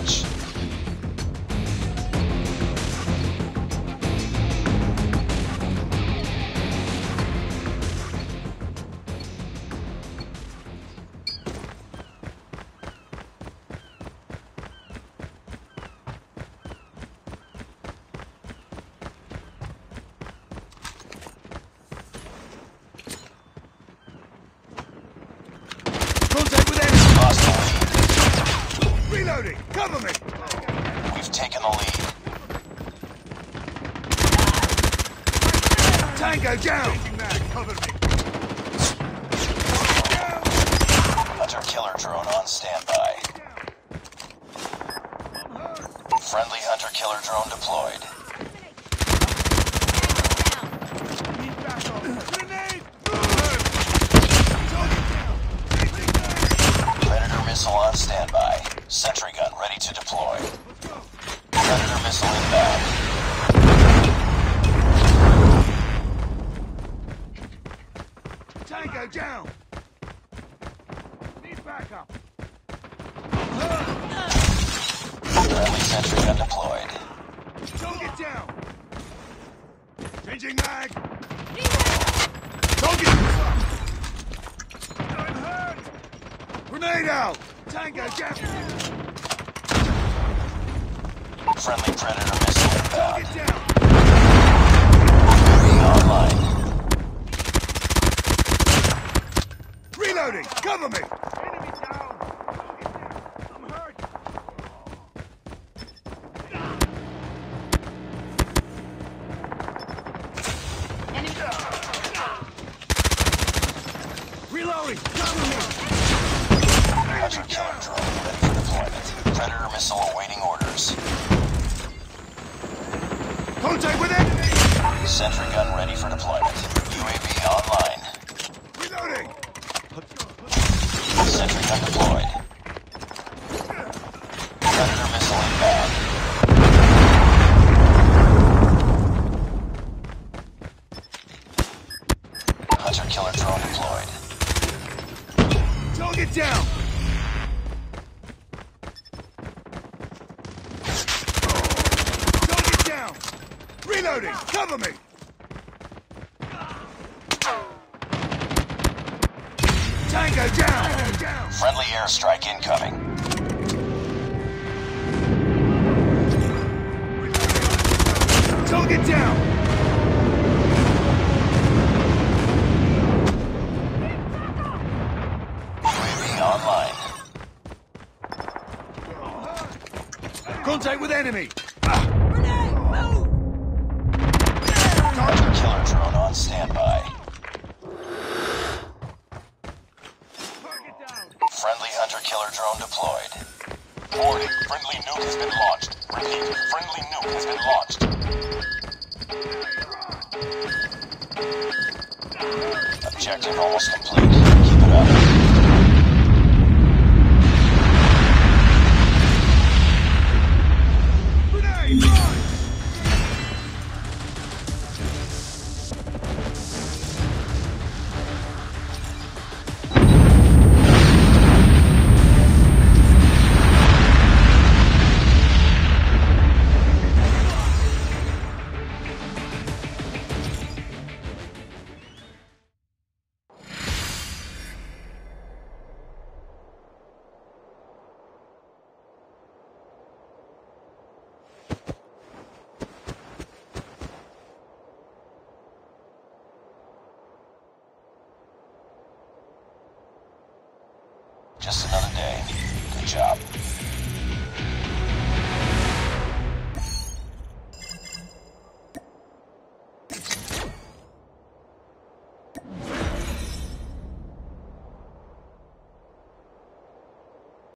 deathmatch. Contact with enemy! Lost the lead. Reloading! Cover me! We've taken the lead. Tango down! Cover me! Hunter-killer drone on standby. Friendly hunter-killer drone deployed. Predator missile on standby. Sentry gun ready to deploy. Predator missile inbound. Tango down! Need backup! Friendly sentry gun deployed. Target down! Changing mag! Target! I'm hurt! Grenade out! Tango down! Friendly predator missile inbound. Target down! UAV online. Reloading! Cover me! Enemy down! I'm hurt! Reloading! Cover me! Hunter-killer drone ready for deployment. Predator missile awaiting orders. Contact with enemy! Sentry gun ready for deployment. UAV online. Reloading! Sentry gun deployed. Predator missile inbound. Hunter-killer drone deployed. Target down! Target down! Reloading! Cover me! Tango down! Friendly airstrike incoming. Target down! UAV online. Contact with enemy! Hunter-killer drone on standby. Friendly hunter-killer drone deployed. Warning, friendly nuke has been launched. Repeat, friendly nuke has been launched. Objective almost complete. Keep it up. Grenade! Run! Just another day. Good job.